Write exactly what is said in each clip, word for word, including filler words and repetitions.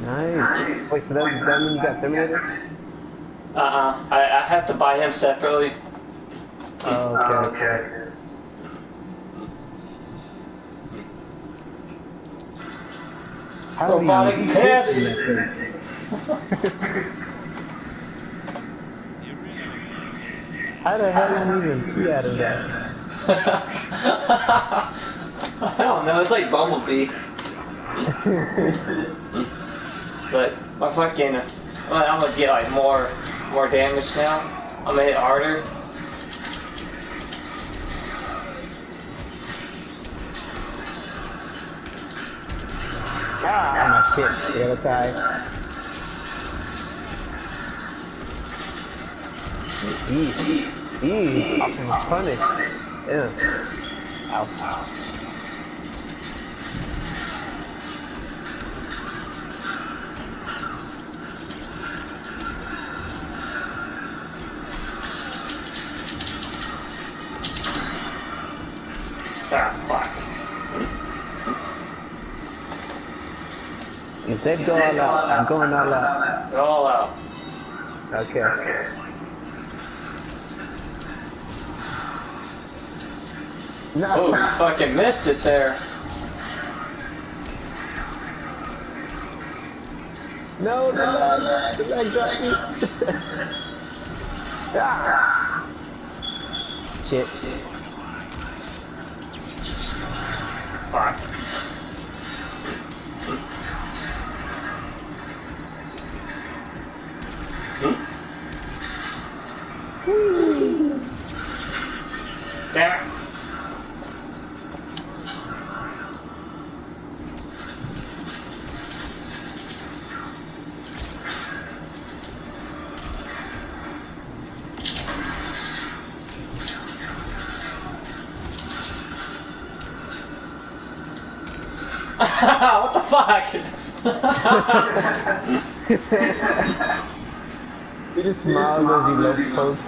Nice. Wait, so that, does that mean you got Terminator? Uh-uh. I, I have to buy him separately. Oh, okay. Oh, okay. How Robotic piss! How the hell did you even pee out of that? I don't know, it's like Bumblebee. But my fucking, I'm gonna get like more, more damage now. I'm gonna hit harder. Ah, my shit. I gotta tie. Eee. Eee. Awesome punish. Yeah. Ow. Ah, fuck. You said go all out. I'm going all out. Go all out. Okay. Okay. No. Oh, you fucking missed it there. No, the leg. The leg dropped me. Ah. Shit. Fuck. Damn it. What the fuck? He just smiles as he left post.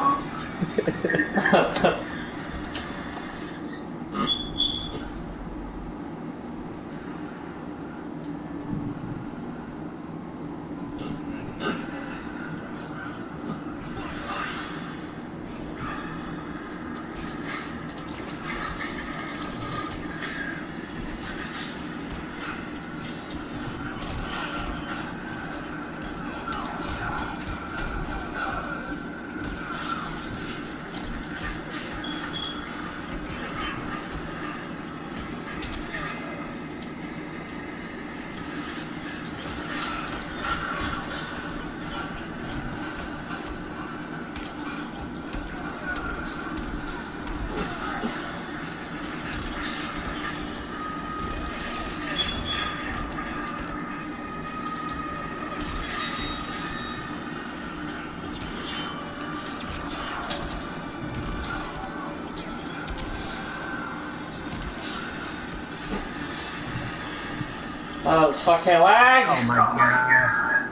Oh, it's fucking lag! Oh my god.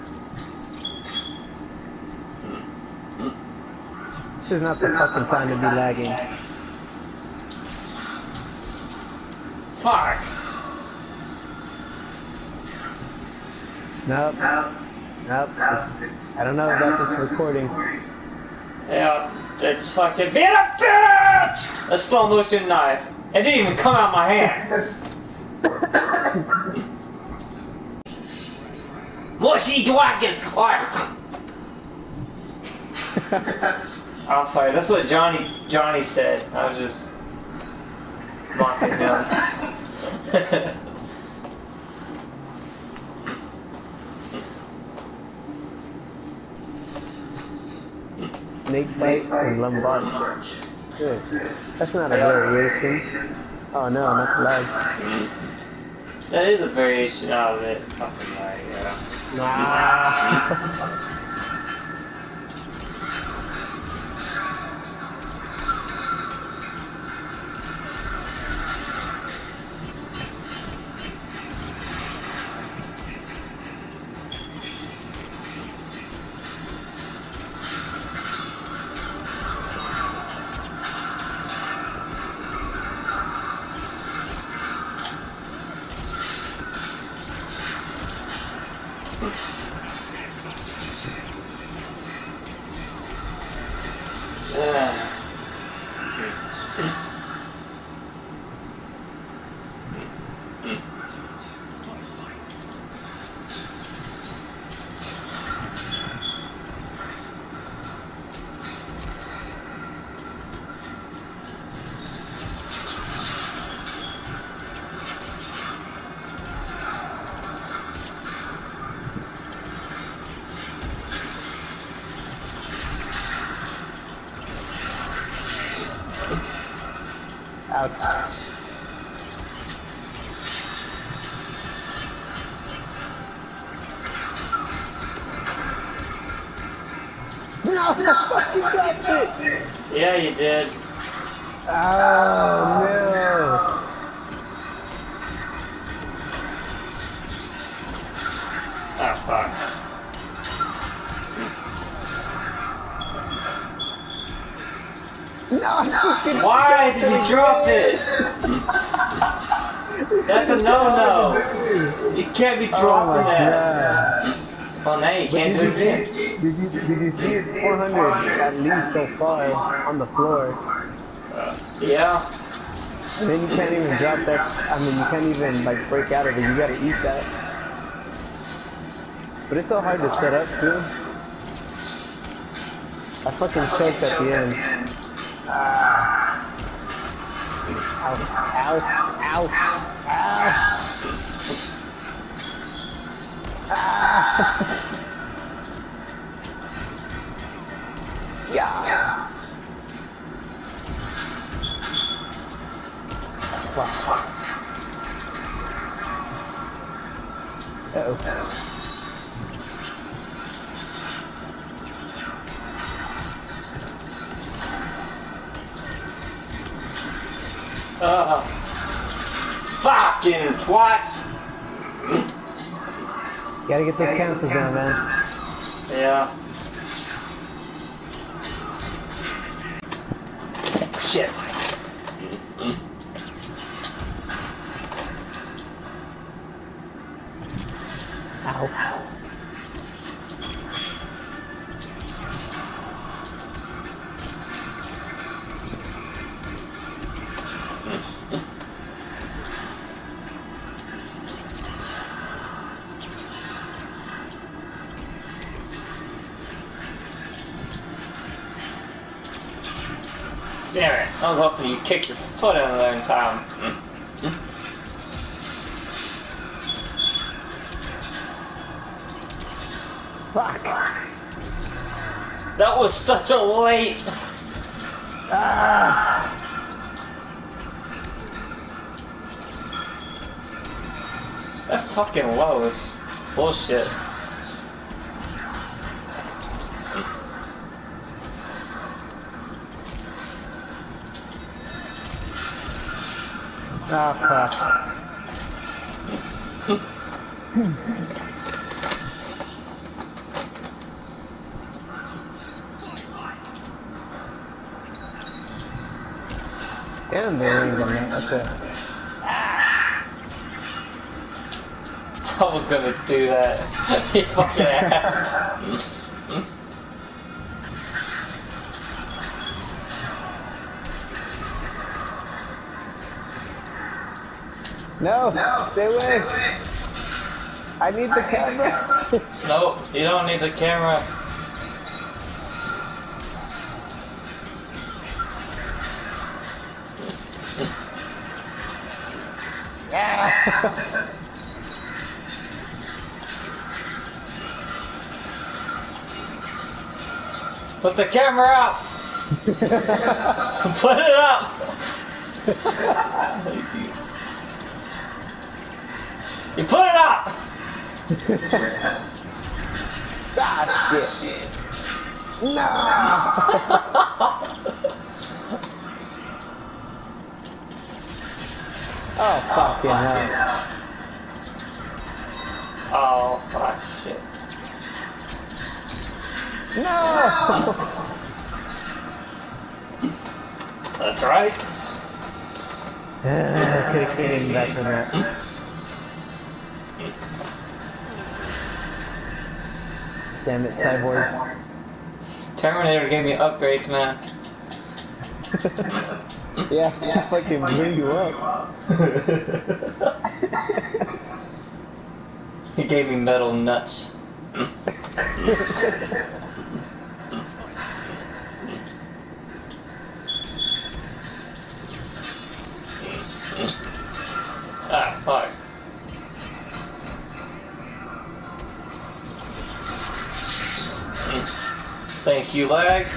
This is not the fucking time to be lagging. Fuck! Nope. Nope. I don't know about this recording. Yeah, it's fucking being a bitch! A slow motion knife. It didn't even come out of my hand. Mushy dragon! I'm sorry, that's what Johnny Johnny said. I was just mocking him. Snake bite and lumbar crunch. Good. That's not a variation. Oh no, not the lag. That is a variation out of it. Fucking lag, yeah. Nah. Yeah. Ouch. No, I fucking dropped it! Yeah, you did. Oh, no. Oh, fuck. No, I fucking Why did you drop it? That's a no-no. You can't be dropping oh that. God. Well, now you can't Did do you, this. see, did, you, did you see it's four hundred at least so far on the floor? Uh, yeah. And then you can't even drop that. I mean, you can't even like break out of it. You gotta eat that. But it's so hard to set up too. I fucking choked at the end. Ah. Ow, ow, ow, ow. Ah. Yeah. Wow. Uh-oh. Uh, fucking twat. Gotta get those cancels down, man. Yeah. Shit. Ow. Damn it. I was hoping you'd kick your foot in there in time. Fuck. That was such a late. Ah. That fucking low is bullshit. Ah, fuck. Damn, the range on that. That's it. I was gonna do that. You fucking ass. No, no, stay away. I need the camera. Nope, you don't need the camera. Yeah. Put the camera up. Put it up. You put it up. Ah, shit. No. Oh, fucking hell. Oh, fuck, shit. No! That's right. I could have came back from that. Damn it, Cyborg. Terminator gave me upgrades, man. Yeah, to fucking bring you up. He gave me metal nuts. Ah, fuck. Thank you, lag.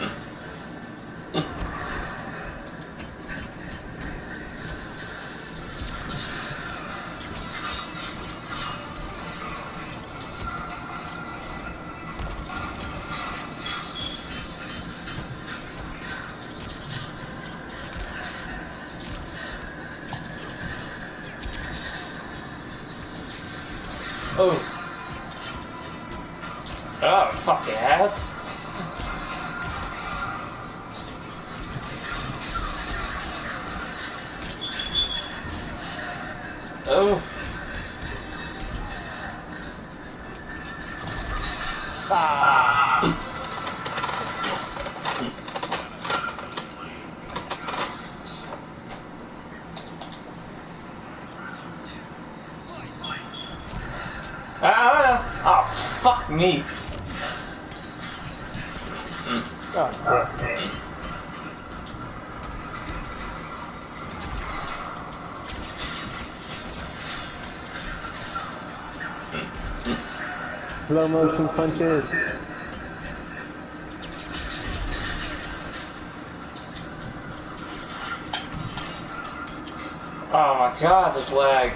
Oh. Oh, fucking ass. Oh. Ah. Ah, oh, fuck me. Oh, shit. Slow motion punches. Oh my god, this lag.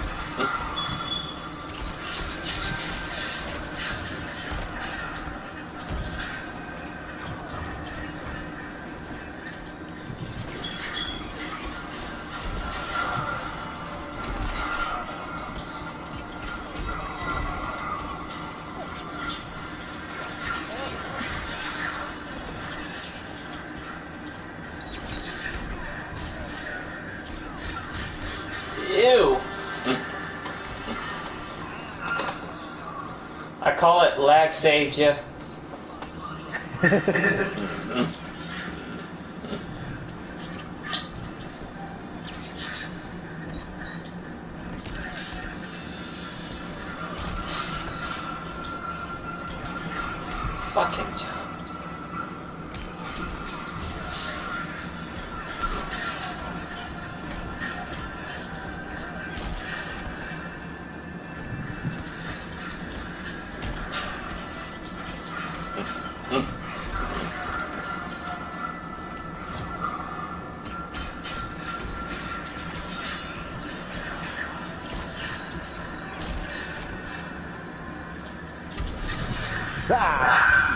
Ew. I call it lag saved you. Fucking job. Ah!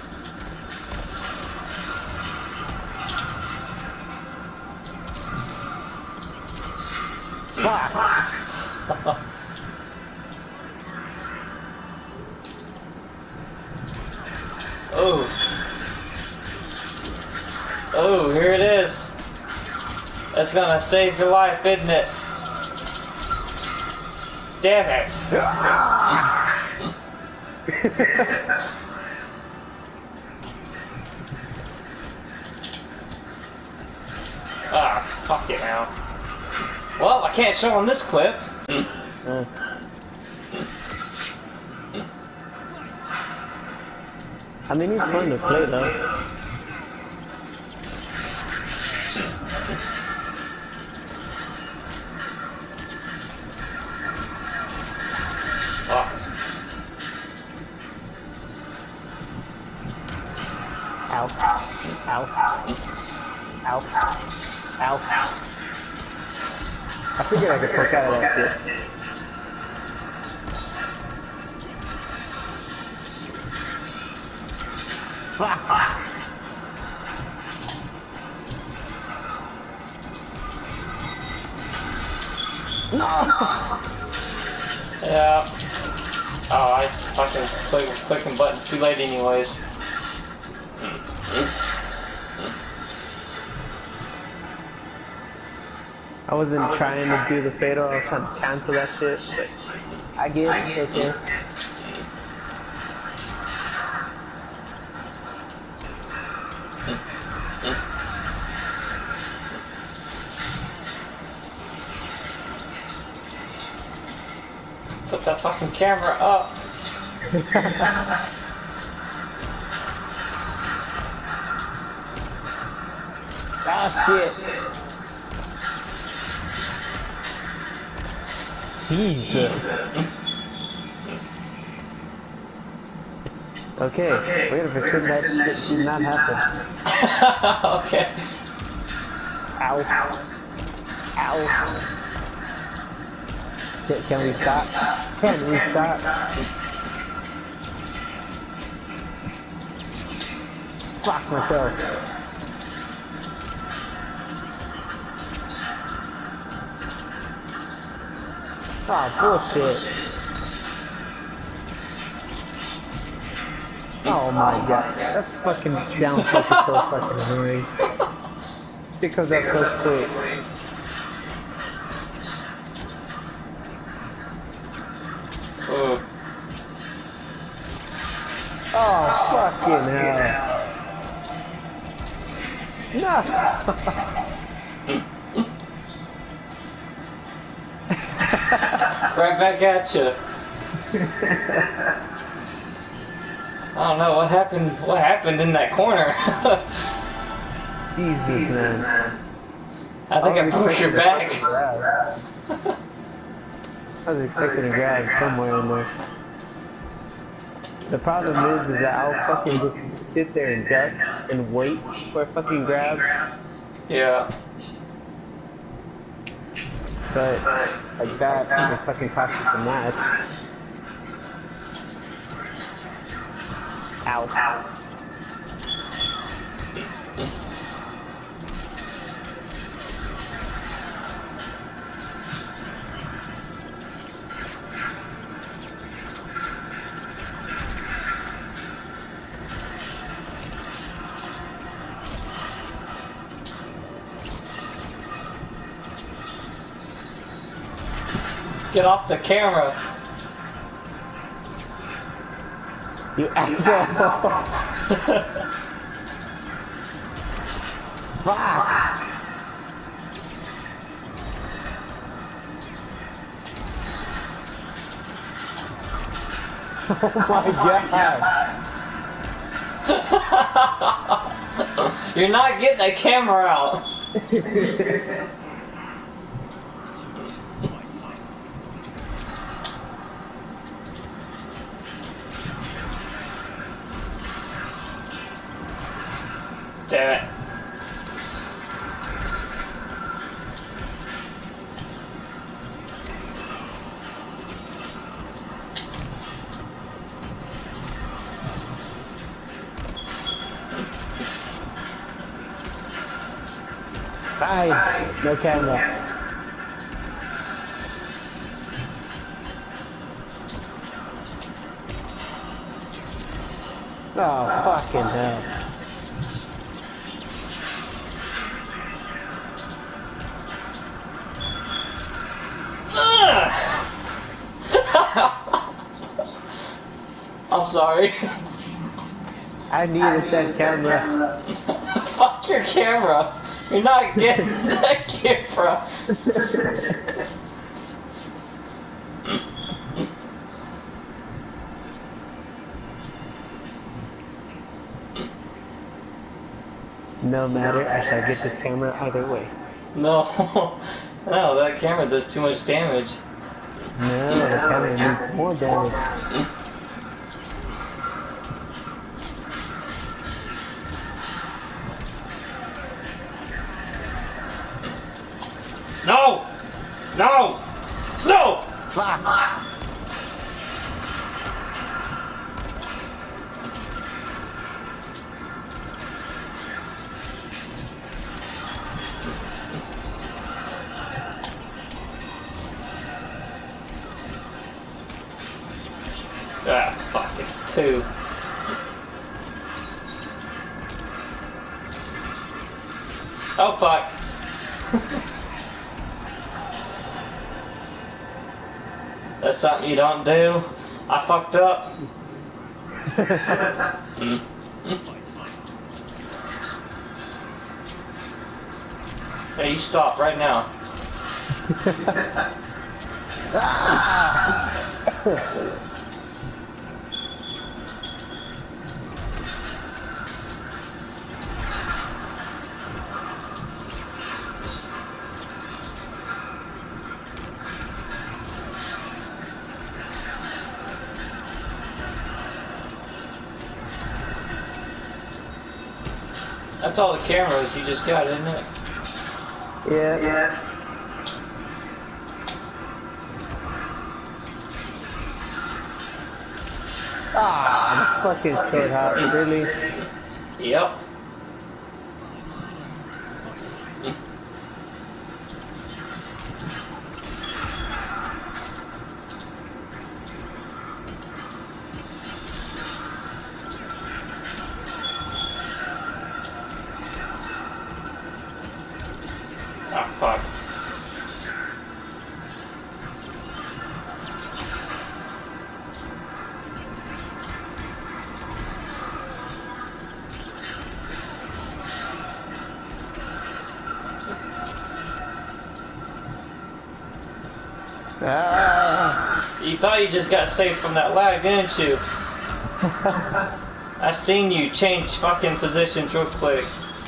Fuck! Oh. Oh, here it is. That's gonna save your life, isn't it? Damn it. Ah, fuck it now. Well, I can't show on this clip. Uh. I mean, he's fun to play though. Ow. Ow. Ow. Ow. I figured I could poke out of that shit. No! Yeah. Oh, I fucking click, clicking buttons too late anyways. I wasn't trying to do the fatal, I was trying to cancel that shit, but I get it, okay. the fucking camera up. Ah, shit. Jesus. Okay, we're gonna pretend that shit did not happen. Okay. Ow. Ow. Can, can we stop? Can we stop? Fuck myself. Oh, bullshit. Oh my god. That fucking down click is so fucking annoying. It comes up so quick. Ooh. Oh, fucking hell. No! Right back at you. I don't know what happened. What happened in that corner? Jesus, man. I think I, I pushed your back. I was expecting to grab somewhere in there. The problem is, is that I'll fucking just sit there and duck and wait for a fucking grab. Yeah. But like that, it fucking costs us the match. Ow. Ow. Get off the camera. You asshole. Fuck. Oh my god. You're not getting that camera out. Damn it. Bye. No camera. Oh, fucking hell. I'm sorry. I needed that camera. Fuck your camera. You're not getting that camera. No matter, I shall get this camera either way. No. No, that camera does too much damage. No, the camera needs more damage. No! No! No! Fuck! Ah, fucking poo. Oh, fuck. That's something you don't do. I fucked up. mm. Hey, you stop right now. Ah! That's all the cameras you just got, isn't it? Yeah. Yeah. Ah, the fucking short hop, really? Yep. Ah, fuck. Ah. You thought you just got safe from that lag, didn't you? I seen you change fucking positions real quick.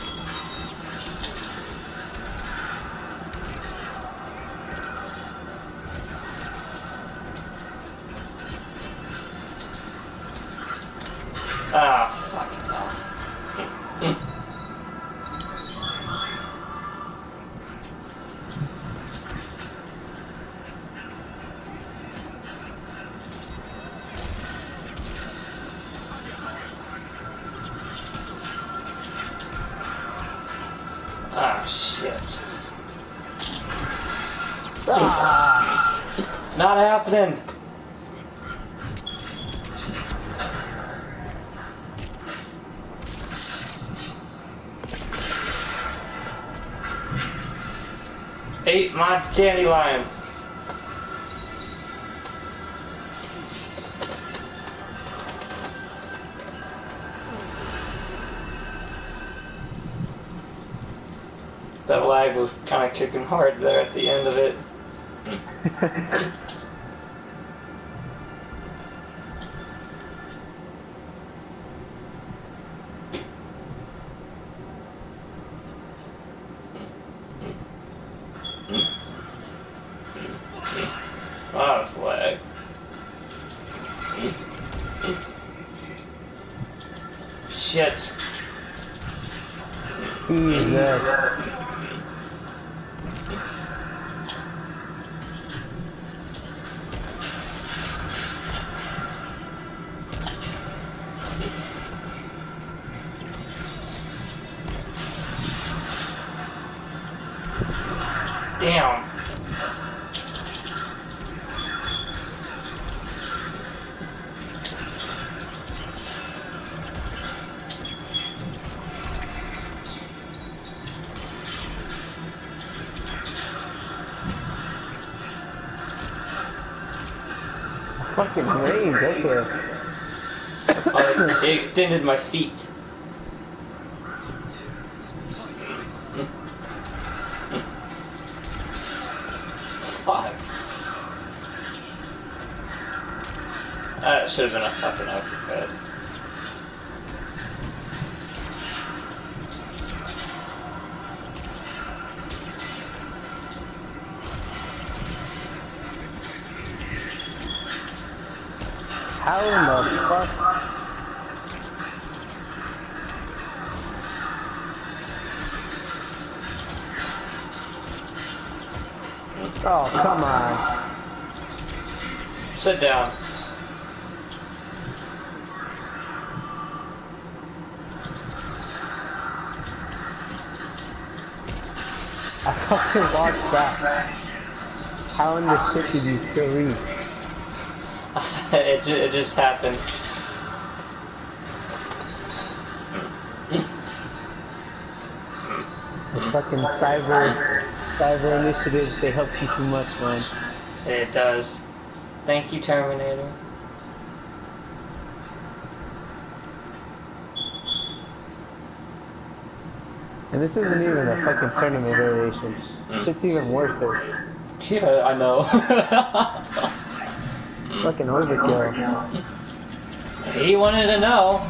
Ah, fucking hell. Ah, shit. Ah. Not happening. Ate my dandelion. That lag was kind of kicking hard there at the end of it. Ah, it's lag. Shit. Jesus. Damn. Fucking range, okay. Oh, it extended my feet. Fuck. That should have been a fucking uppercut. How in the fuck? Oh, come on. Sit down. I fucking watched that. How in the shit did you still read? it, ju it just happened. The fucking cyber, cyber initiatives, they help you too much, man. It does. Thank you, Terminator. And this isn't even a fucking tournament variation. Mm. Shit's even worse. Yeah, I know. Fucking overkill. He wanted to know.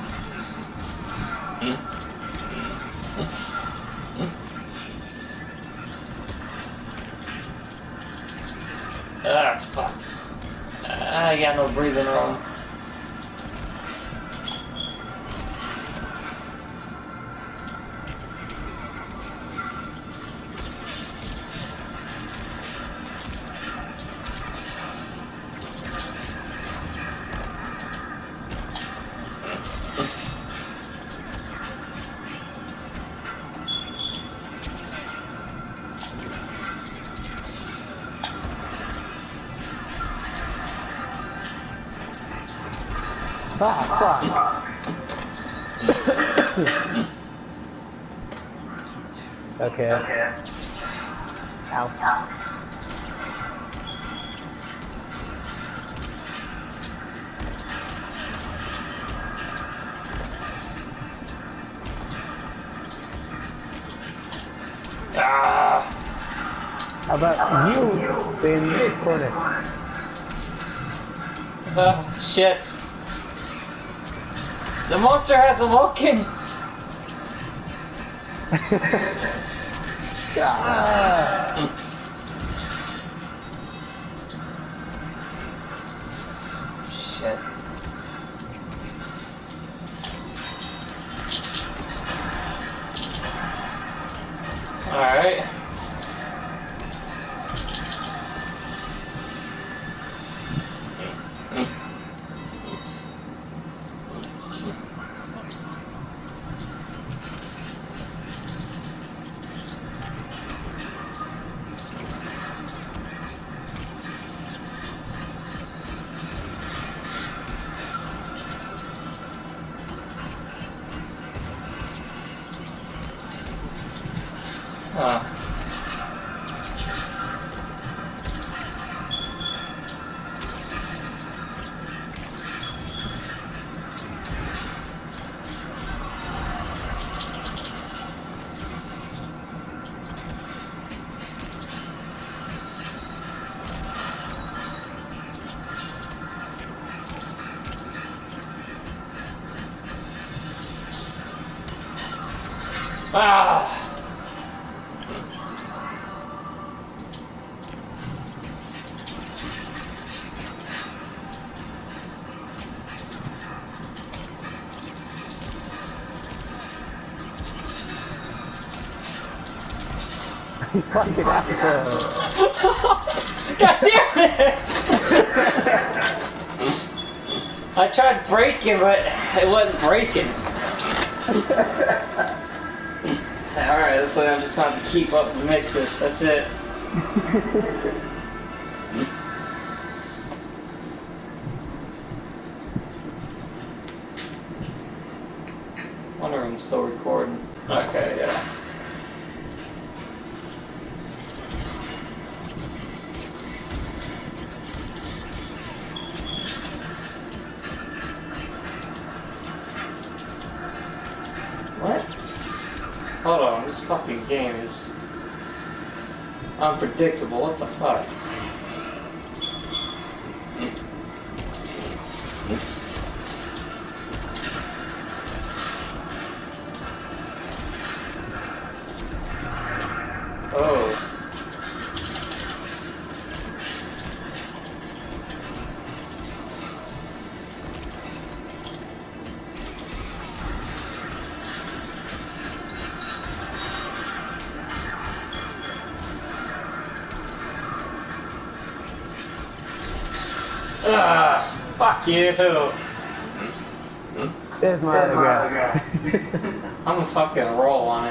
Ah, fuck. I got no breathing room. Ah, fuck. Okay. Ow. Ah. How about you in this corner? Oh, shit. The monster has awoken! Ah. Shit. Alright. Huh. Ah! Fucking asshole. God damn it! I tried breaking, but it wasn't breaking. Alright, so I'm just going to have to keep up and mix this. That's it. Wonder if I'm still recording. Okay, yeah. What? Hold on, this fucking game is unpredictable. What the fuck? Oh. Ah, fuck you. There's my autograph. I'm gonna fucking roll on it.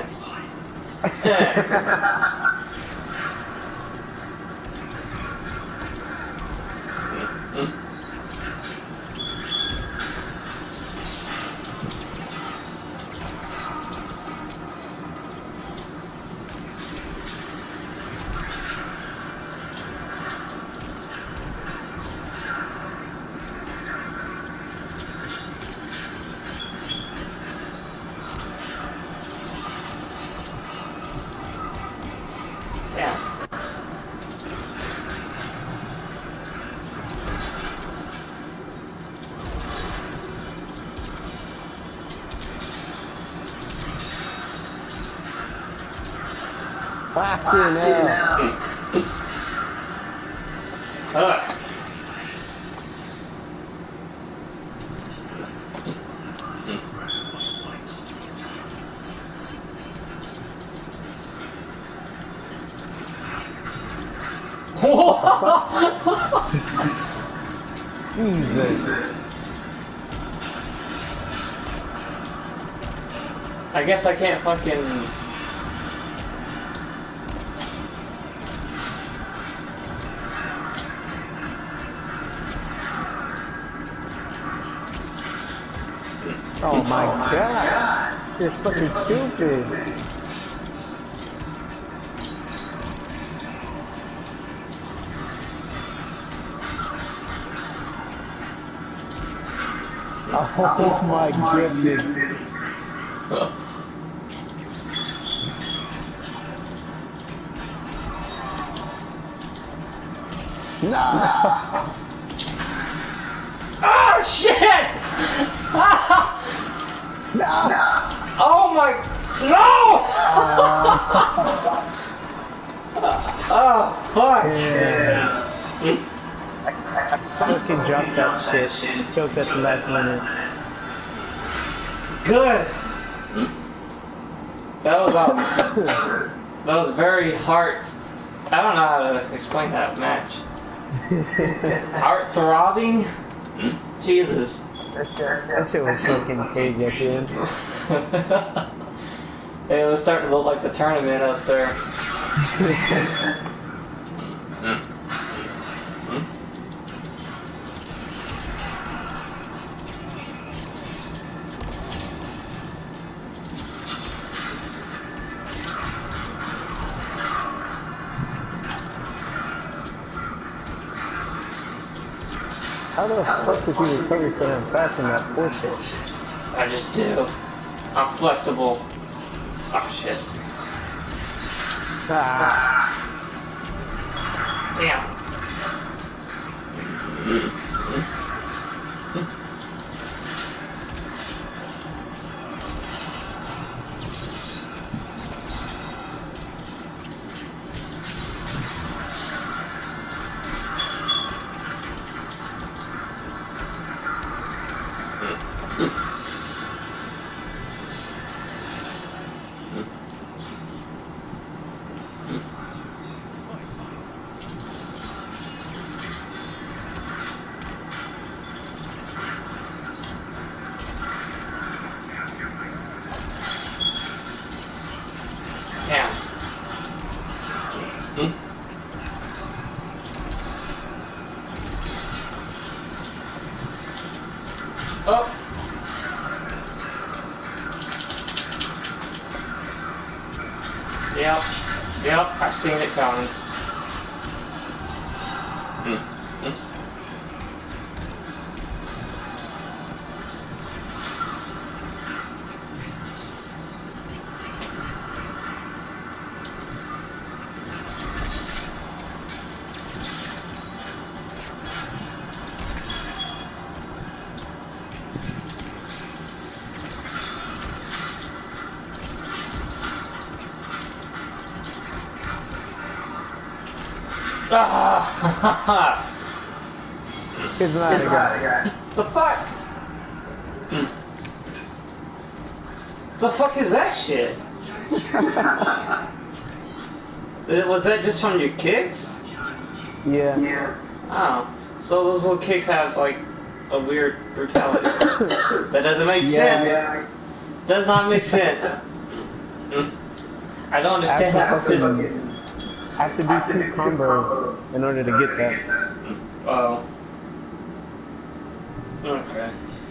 Fucking hell. Ugh. Jesus. I guess I can't fucking... Oh my god. You're fucking stupid. Oh my goodness. No. Oh shit! No. Oh my... No! Oh, fuck. Yeah. I fucking dropped that shit. Choked at the last minute. Good. That was uh, that was very heart. I don't know how to explain that match. Heart throbbing. Jesus. That shit, that shit was fucking crazy at the end. It was starting to look like the tournament up there. How the fuck did you recover so damn fast from that bullshit? I just do. I'm flexible. Oh shit. Ah. Damn. Damn. Hmm? Oh. Yep. Yep. I've seen it coming. Hmm. Hmm. Ah! Here's another guy. The fuck? The fuck is that shit? Was that just from your kicks? Yeah. Oh. So those little kicks have like a weird brutality. That doesn't make Yeah. sense. Does not make sense. I don't understand I how have, to fucking, I have to do two combos in order to get that. Oh. Okay.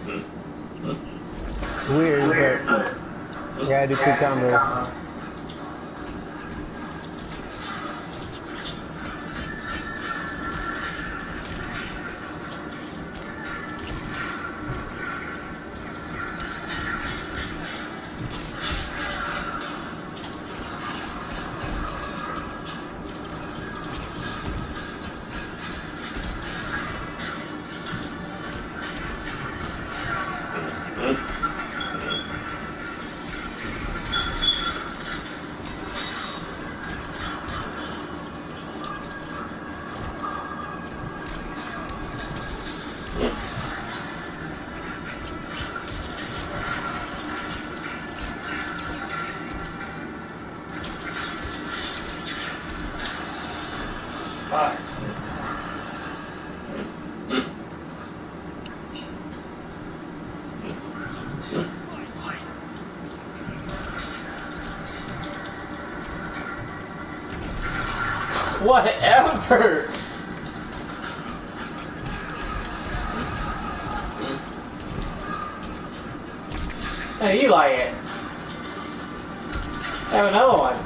It's weird, but you gotta do two combos. Whatever! Hey, you like it. Have another one.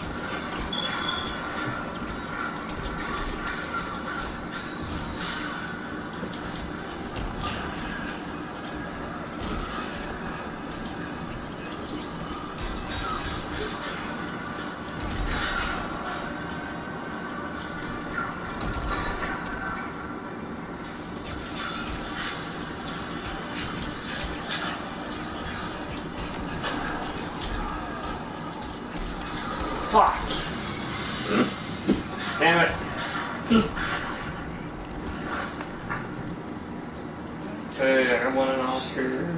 Fuck. Damn it. Okay, I want an Oscar.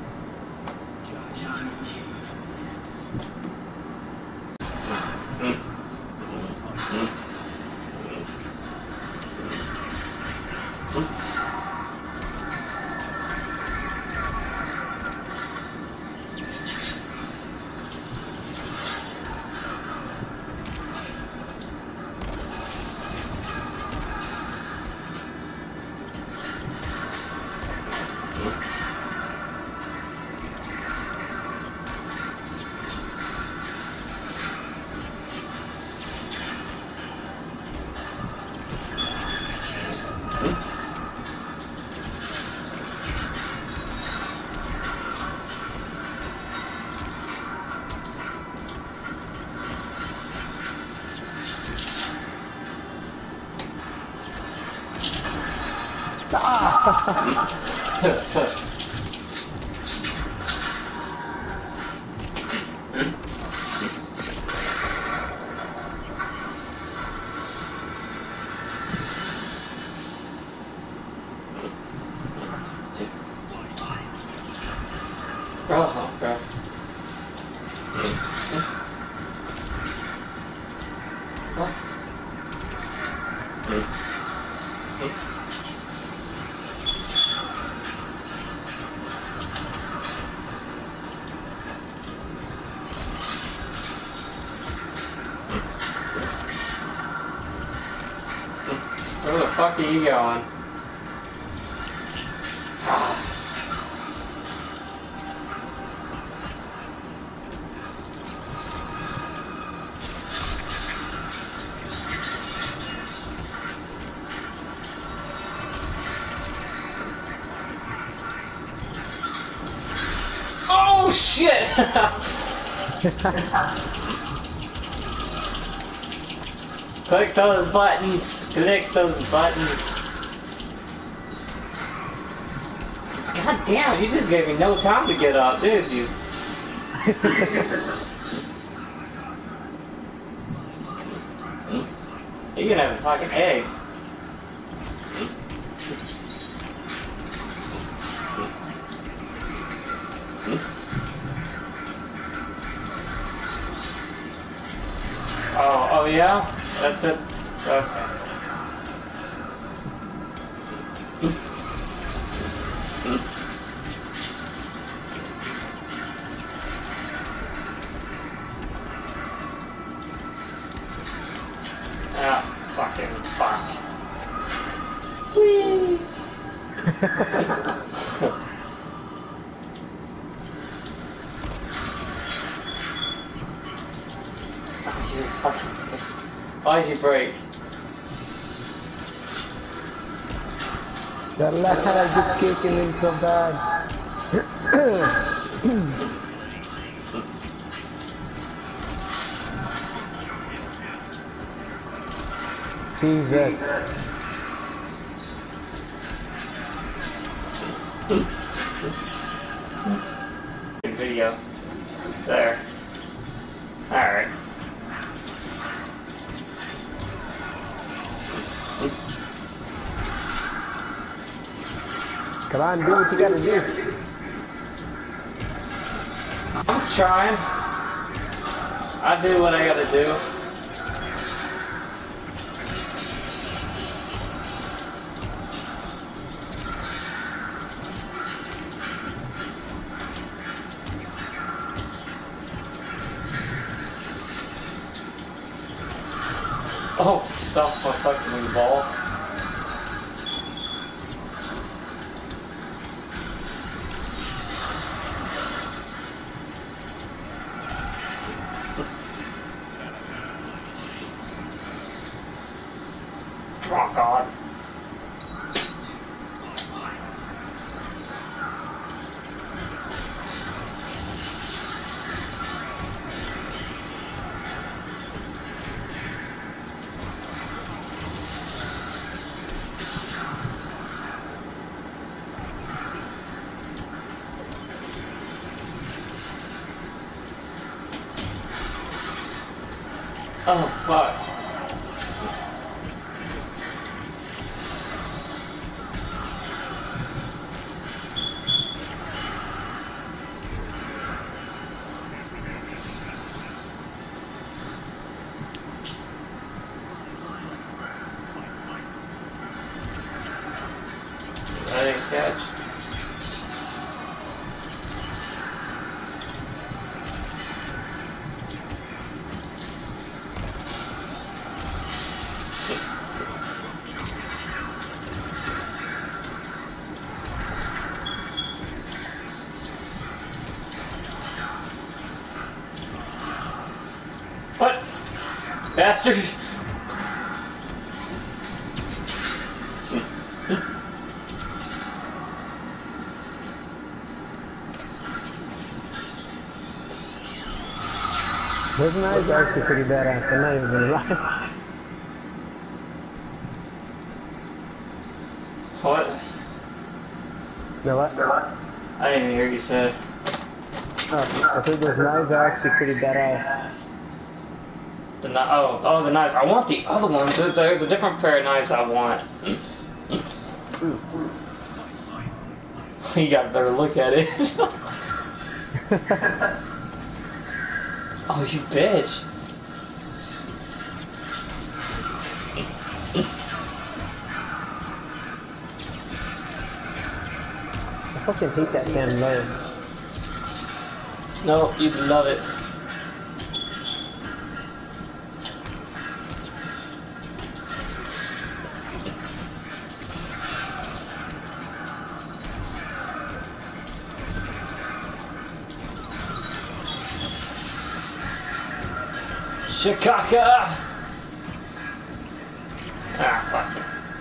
Oh, okay. Where the fuck are you going? Oh shit! Click those buttons! Click those buttons! God damn, you just gave me no time to get up, did you? You can have a fucking egg. Oh, oh yeah? That's it? Okay. Ah, fucking fuck. Whee! Why'd you break? The last time I just kicking in so bad. Jesus. Video. There. Alright. Come on, do what you gotta do. I'm trying. I do what I gotta do. Oh, stop fucking me, ball. Oh, God. Oh, fuck. I didn't catch. What? Bastard! Those knives are actually pretty badass, I'm not even gonna lie. What? No what? I didn't even hear you say. Oh, I think those knives are actually pretty badass. The kni- oh, oh, the knives. I want the other ones. There's, there's a different pair of knives I want. Ooh. You got a better look at it. Oh, you bitch. I fucking hate that damn knife. No, you love it. Shikaka! Ah, fuck it.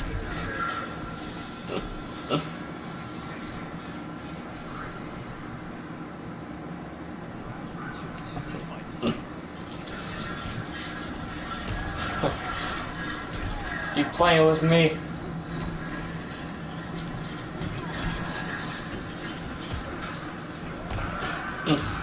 Keep playing with me. Mm.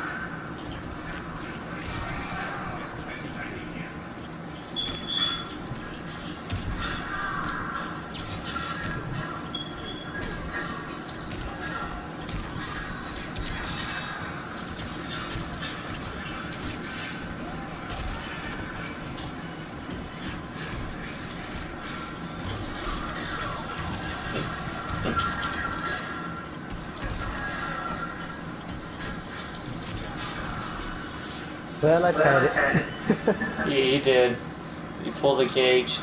Well, I tried it. Yeah, you did. You pulled the cage.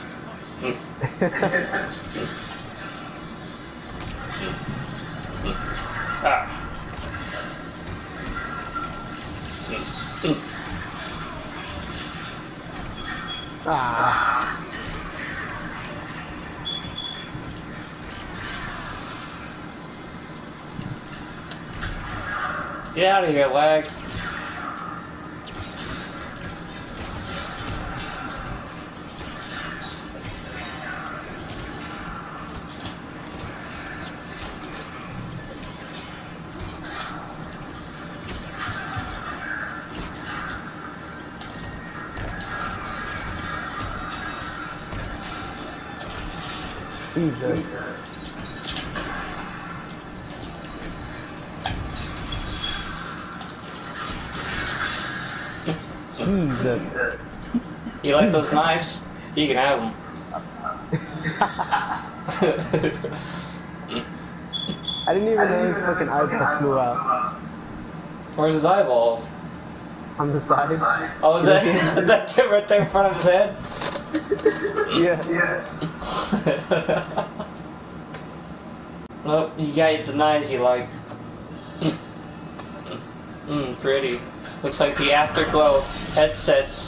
Ah. Ah. Get out of here, lag. Jesus. Jesus. You like those knives? You can have them. I didn't even know his fucking eyeballs flew out. Where's his eyeballs? On the side. Oh, is that that right there in front of his head? Yeah. Yeah. Well, you got the knives you liked. Mmm, pretty. Looks like the Afterglow headsets.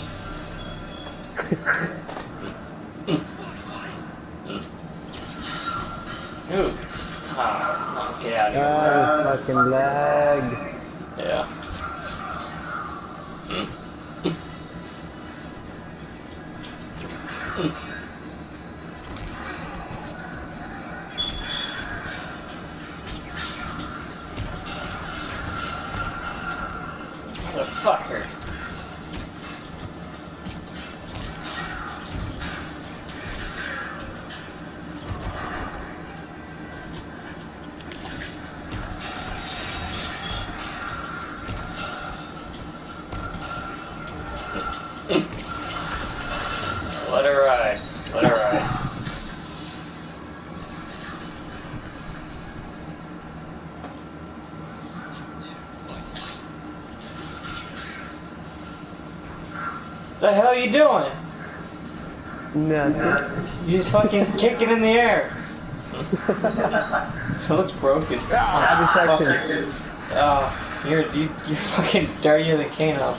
Ooh. Ah, oh, get out of here. Ah, this fucking lag. Yeah. Motherfucker. Let her ride. Let her ride. The hell are you doing? Nothing. You just fucking kick it in the air. It looks broken. Ah, distraction. Oh, you're you, you're fucking dirtier than Kano.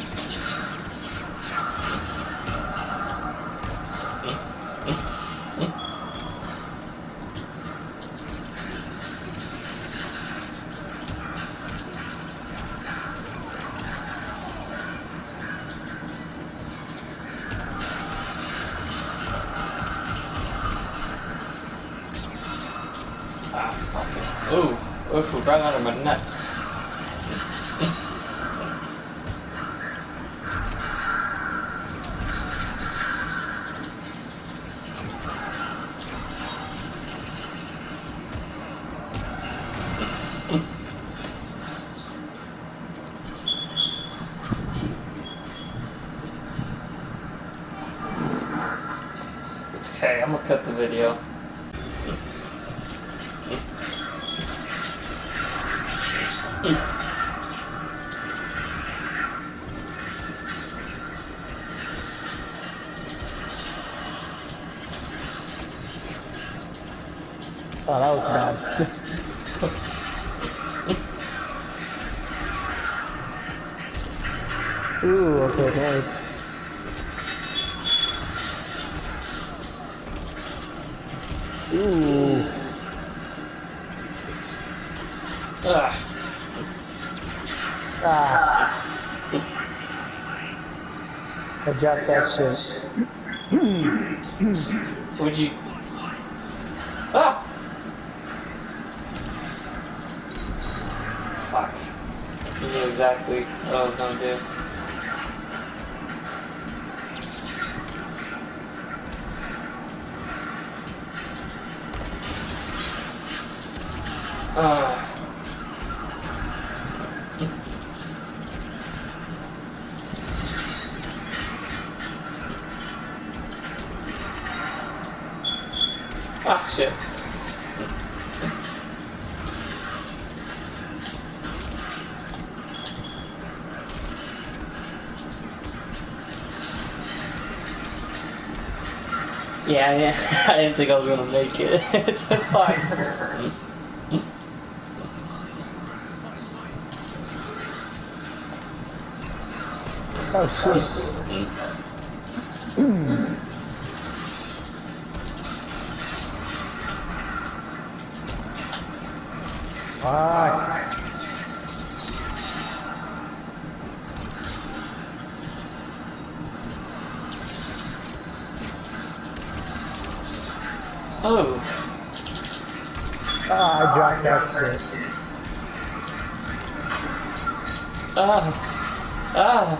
Ooh, ooh, right under my nuts. Okay, I'm gonna cut the video. Oh, that was bad. Ooh, okay, nice. Ooh. Ugh. Ah. I dropped that shit. Would you? Ah! Fuck. You knew exactly what I was gonna do. Uh. Ah, shit. Yeah, yeah. I didn't think I was gonna make it. It's fine. Oh shit. Fuck. Oh. Ah, I dropped that shit. Ah. Ah.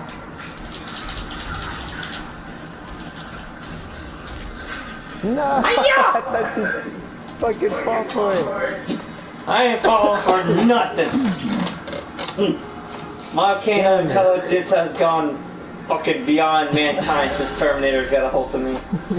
No! I thought you fucking fall for it. I ain't falling for nothing. My Kano intelligence has gone fucking beyond mankind since Terminator's got a hold of me.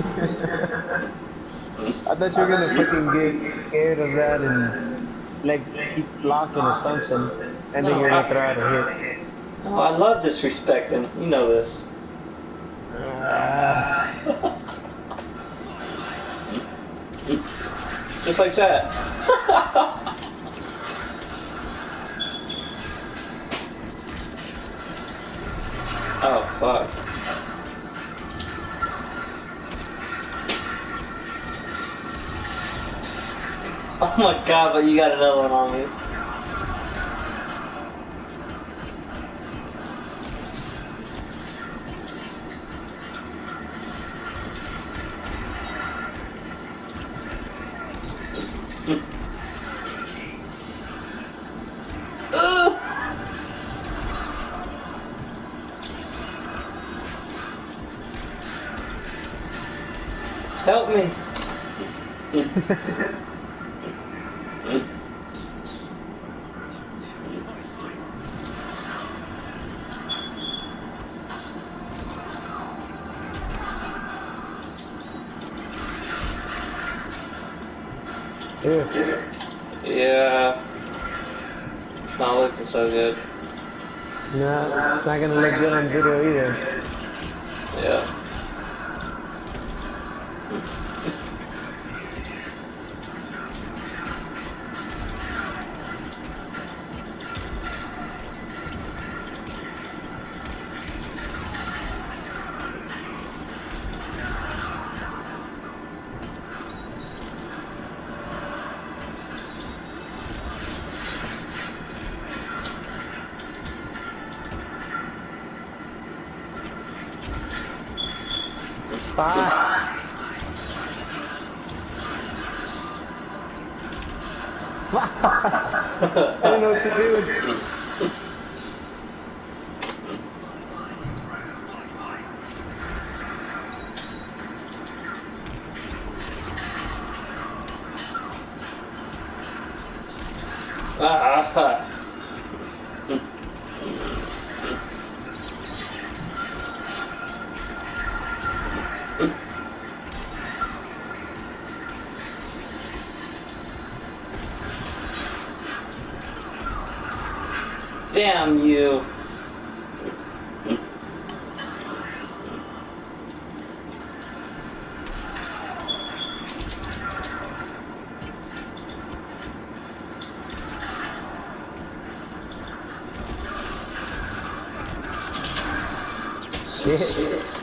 I thought you were gonna fucking get scared of that and like keep blocking or something, and then No, you're gonna I, throw out a hit. No, I love disrespecting. You know this. Uh, Just like that. Oh, fuck. Oh my god, but you got another one on me. uh. Help me. Yeah. Yeah. It's not looking so good. No, it's not gonna look good on video either. Yeah. Fuck. I didn't know what to do. Ah. Damn you. Shit.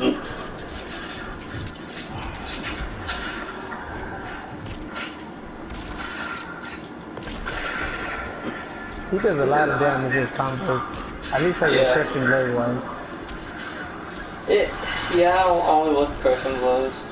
He does a lot of damage with combos. At least like Yeah. a crushing blade one. It, yeah, only with crushing blows.